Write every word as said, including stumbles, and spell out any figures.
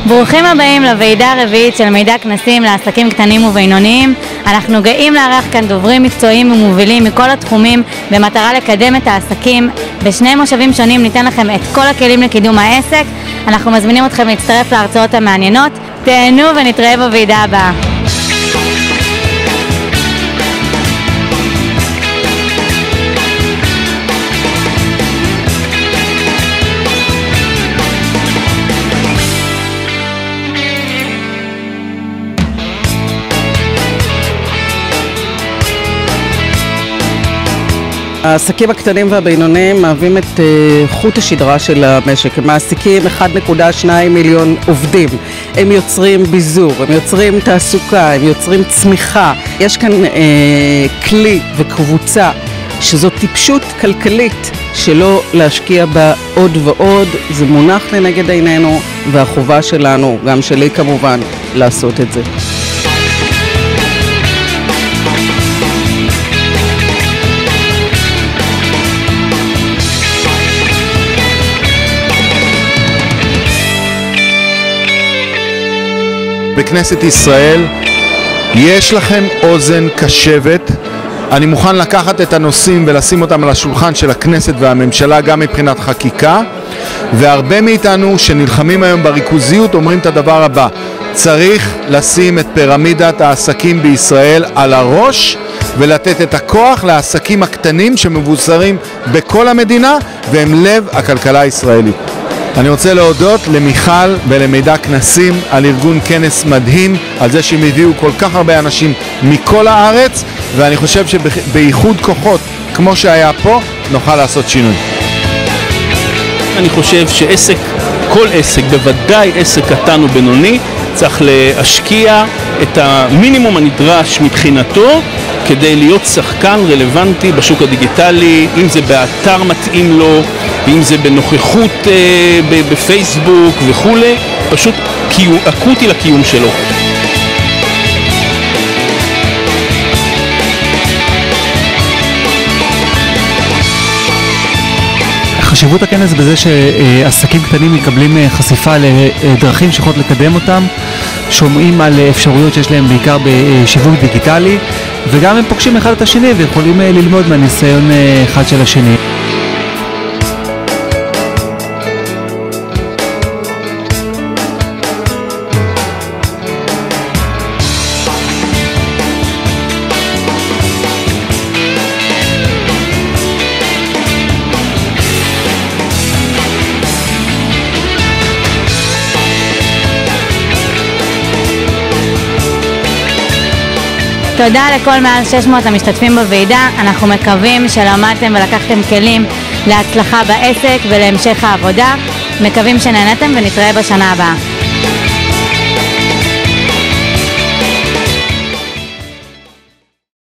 ברוכים הבאים לוועידה הרביעית של מידע כנסים לעסקים קטנים ובינוניים. אנחנו גאים לארח כאן דוברים מקצועיים ומובילים מכל התחומים במטרה לקדם את העסקים. בשני מושבים שונים ניתן לכם את כל הכלים לקידום העסק. אנחנו מזמינים אתכם להצטרף להרצאות המעניינות. תהנו ונתראה בוועידה הבאה. העסקים הקטנים והבינוניים מהווים את uh, חוט השדרה של המשק. הם מעסיקים אחד נקודה שתיים מיליון עובדים. הם יוצרים ביזור, הם יוצרים תעסוקה, הם יוצרים צמיחה. יש כאן uh, כלי וקבוצה שזאת טיפשות כלכלית שלא להשקיע בה עוד ועוד. זה מונח לנגד עינינו, והחובה שלנו, גם שלי כמובן, לעשות את זה. בכנסת ישראל יש לכם אוזן קשבת. אני מוכן לקחת את הנושאים ולשים אותם על השולחן של הכנסת והממשלה גם מבחינת חקיקה, והרבה מאיתנו שנלחמים היום בריכוזיות אומרים את הדבר הבא: צריך לשים את פירמידת העסקים בישראל על הראש ולתת את הכוח לעסקים הקטנים שמבוסרים בכל המדינה והם לב הכלכלה הישראלית. אני רוצה להודות למיכל ולמידע כנסים על ארגון כנס מדהים, על זה שהם הביאו כל כך הרבה אנשים מכל הארץ, ואני חושב שבייחוד כוחות כמו שהיה פה נוכל לעשות שינוי. אני חושב שעסק, כל עסק, בוודאי עסק קטן ובינוני, צריך להשקיע את המינימום הנדרש מבחינתו כדי להיות שחקן רלוונטי בשוק הדיגיטלי, אם זה באתר מתאים לו, אם זה בנוכחות אה, בפייסבוק וכולי, פשוט קיום, אקוטי לקיום שלו. חשיבות הכנס בזה שעסקים קטנים מקבלים חשיפה לדרכים שיכולות לקדם אותם, שומעים על אפשרויות שיש להם בעיקר בשיווק דיגיטלי, וגם הם פוגשים אחד את השני ויכולים ללמוד מהניסיון אחד של השני. תודה לכל מעל שש מאות המשתתפים בוועידה. אנחנו מקווים שלמדתם ולקחתם כלים להצלחה בעסק ולהמשך העבודה. מקווים שנהנתם ונתראה בשנה הבאה.